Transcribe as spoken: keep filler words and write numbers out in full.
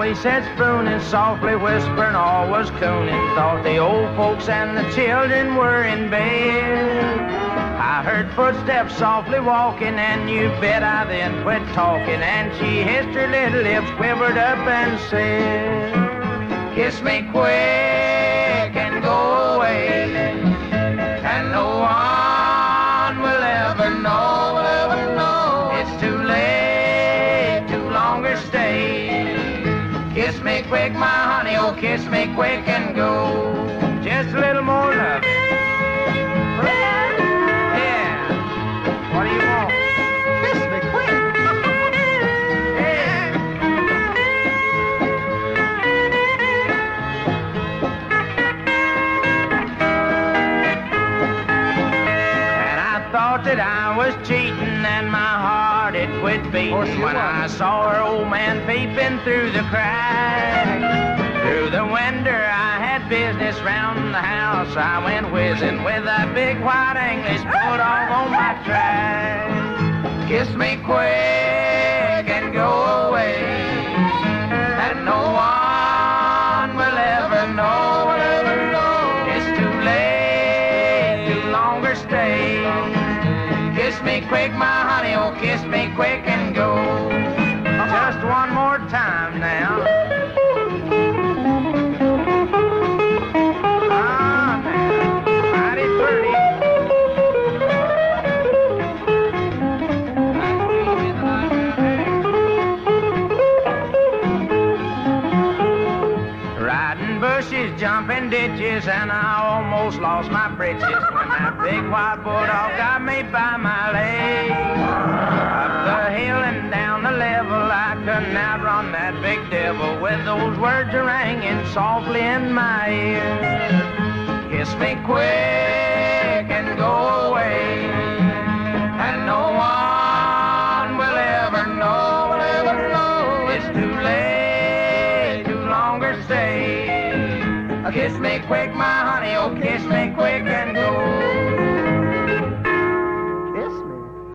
Always said spooning, softly whispering, always cooning. Thought the old folks and the children were in bed. I heard footsteps softly walking, and you bet I then quit talking. And she hissed her little lips, quivered up and said, kiss me quick and go away, and no one will ever know, will ever know. It's too late to longer stay. Kiss me quick, my honey, oh, kiss me quick and go. Just a little more love. What do you want? Kiss me quick. Yeah. And I thought that I was cheating and my heart had quit beating when I saw her old man peeping through the crack. Through the window I had business round the house. I went whizzing with that big white English bulldog on my track. Kiss me quick and go away, and no one will ever know, will ever know. It's too late to longer stay. Kiss me quick, my honey, oh, kiss me quick and go. Just one more time now. Jumping ditches, and I almost lost my britches when that big white bulldog got me by my leg. Up the hill and down the level, I couldn't outrun that big devil with those words ringing softly in my ear. Kiss me quick and go away, and no one will ever know, will ever know. It's too late to longer stay. Kiss me quick, my honey, oh, kiss me quick and go.